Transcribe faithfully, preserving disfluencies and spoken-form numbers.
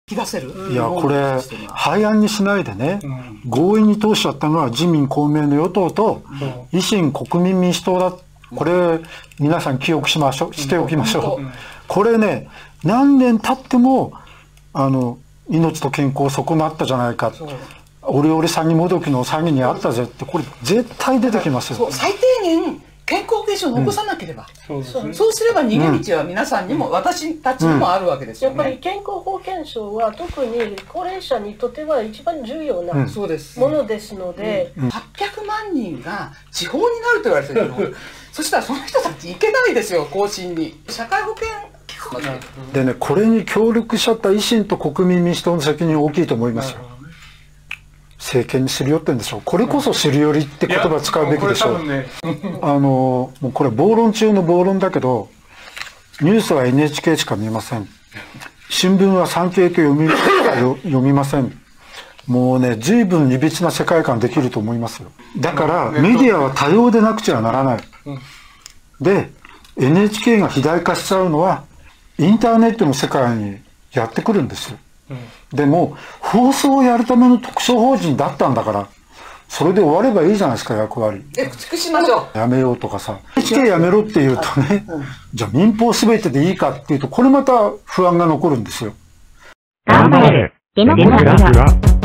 気がせる。 いや、これ、廃案にしないでね、強引に通しちゃったのは自民、公明の与党と、維新、国民民主党だ。これ、皆さん記憶しましょう、しておきましょう。これね、何年経っても、あの、命と健康を損なったじゃないか。オレオレ詐欺もどきの詐欺にあったぜって、これ絶対出てきますよ。 そう、最低限、健康保険証を残さなければ、うん、そうそうすれば逃げ道は皆さんにも、うん、私たちにもあるわけですよね。 やっぱり健康保険証は特に高齢者にとっては一番重要なものですので、 はっぴゃくまんにんが地方になると言われてるのそしたらその人たち行けないですよ、更新に。社会保険機構でね、これに協力しちゃった維新と国民民主党の責任大きいと思いますよ。政権にすり寄ってんでしょう。これこそすり寄りって言葉使うべきでしょう。ね、あのもうこれ暴論中の暴論だけど、ニュースは エヌエイチケー しか見ません。新聞は産経系読み読みません。もうね、随分いびつな世界観できると思いますよ。だからメディアは多様でなくちゃならない。で エヌエイチケー が肥大化しちゃうのはインターネットの世界にやってくるんですよ。でも放送をやるための特殊法人だったんだから、それで終わればいいじゃないですか、役割。 え、駆逐しましょう。 やめようとかさ、エヌエイチケー やめろって言うとね、じゃあ民放すべてでいいかっていうと、これまた不安が残るんですよ。 頑張れデモクラシア。